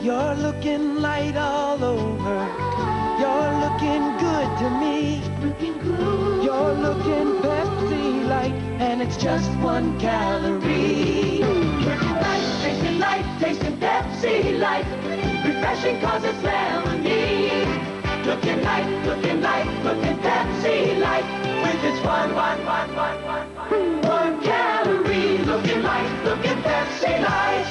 You're looking light all over. You're looking good to me. Looking good. You're looking Pepsi Light, and it's just 1 calorie. Looking light, tasting Pepsi Light. Refreshing 'cause it's lemonade. Looking Pepsi Light. With its one calorie. Looking Pepsi Light.